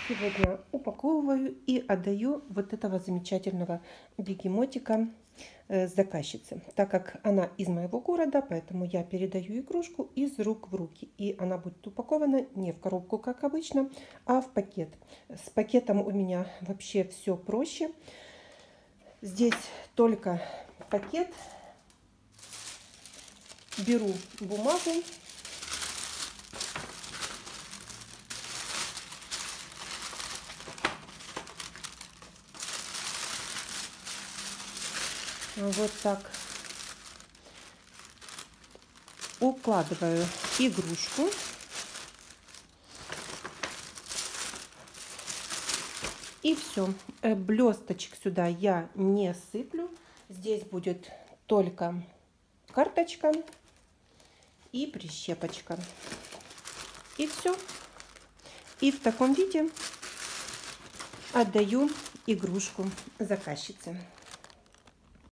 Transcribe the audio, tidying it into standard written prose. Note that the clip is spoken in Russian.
Сегодня упаковываю и отдаю вот этого замечательного бегемотика заказчице. Так как она из моего города, поэтому я передаю игрушку из рук в руки. И она будет упакована не в коробку, как обычно, а в пакет. С пакетом у меня вообще все проще. Здесь только пакет. Беру бумагу. Вот так укладываю игрушку. И все. Блесточек сюда я не сыплю. Здесь будет только карточка и прищепочка. И все. И в таком виде отдаю игрушку заказчице.